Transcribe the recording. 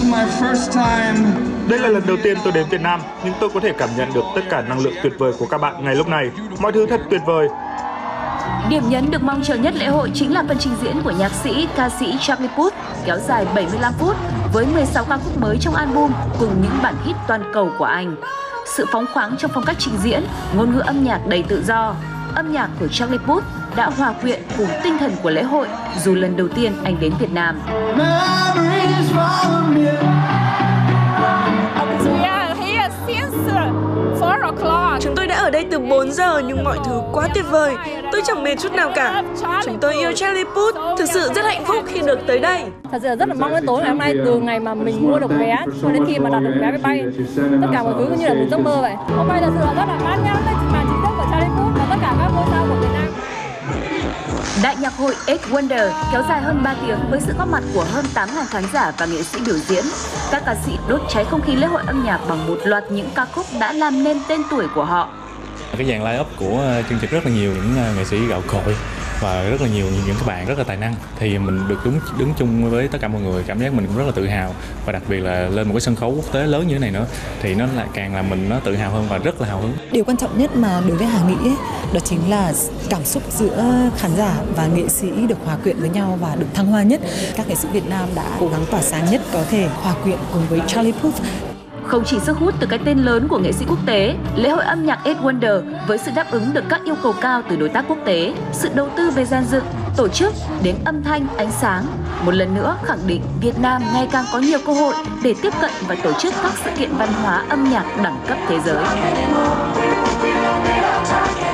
Đây là lần đầu tiên tôi đến Việt Nam, nhưng tôi có thể cảm nhận được tất cả năng lượng tuyệt vời của các bạn ngay lúc này. Mọi thứ thật tuyệt vời. Điểm nhấn được mong chờ nhất lễ hội chính là phần trình diễn của nhạc sĩ, ca sĩ Charlie Puth kéo dài 75 phút với 16 ca khúc mới trong album cùng những bản hit toàn cầu của anh. Sự phóng khoáng trong phong cách trình diễn, ngôn ngữ âm nhạc đầy tự do. Âm nhạc của Charlie Puth đã hòa quyện cùng tinh thần của lễ hội dù lần đầu tiên anh đến Việt Nam. Chúng tôi đã ở đây từ 4 giờ nhưng mọi thứ quá tuyệt vời. Tôi chẳng mệt chút nào cả. Chúng tôi yêu Charlie Puth, thực sự rất hạnh phúc khi được tới đây. Thật sự là rất là mong đến tối ngày hôm nay, từ ngày mà mình mua được vé cho đến khi mà đặt được vé máy bay. Tất cả mọi thứ như là một giấc mơ vậy. Hôm nay thật sự là rất là mãn nhãn với màn chính thức của Charlie Puth và tất cả các ngôi sao của Việt Nam. Đại nhạc hội Eight Wonder kéo dài hơn 3 tiếng với sự góp mặt của hơn 8.000 khán giả và nghệ sĩ biểu diễn. Các ca sĩ đốt cháy không khí lễ hội âm nhạc bằng một loạt những ca khúc đã làm nên tên tuổi của họ. Cái dàn line-up của chương trình rất là nhiều những nghệ sĩ gạo cội và rất là nhiều những các bạn rất là tài năng, thì mình được đứng chung với tất cả mọi người, cảm giác mình cũng rất là tự hào, và đặc biệt là lên một cái sân khấu quốc tế lớn như thế này nữa thì nó lại càng làm mình tự hào hơn và rất là hào hứng. Điều quan trọng nhất mà đối với Hà nghĩ ấy, đó chính là cảm xúc giữa khán giả và nghệ sĩ được hòa quyện với nhau và được thăng hoa nhất. Các nghệ sĩ Việt Nam đã cố gắng tỏa sáng nhất có thể hòa quyện cùng với Charlie Puth. Không chỉ sức hút từ cái tên lớn của nghệ sĩ quốc tế, lễ hội âm nhạc Eight Wonder với sự đáp ứng được các yêu cầu cao từ đối tác quốc tế, sự đầu tư về dàn dựng, tổ chức đến âm thanh, ánh sáng, một lần nữa khẳng định Việt Nam ngày càng có nhiều cơ hội để tiếp cận và tổ chức các sự kiện văn hóa âm nhạc đẳng cấp thế giới.